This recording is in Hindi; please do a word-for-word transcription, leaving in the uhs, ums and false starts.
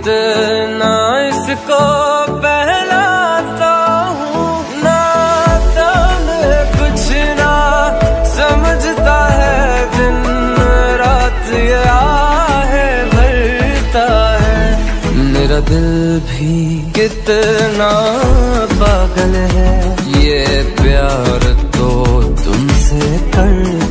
कितना इसको बहलाता हूँ, नाता में कुछ ना समझता है, दिन रात ये आहे भरता है। मेरा दिल भी कितना पागल है, ये प्यार तो तुमसे कर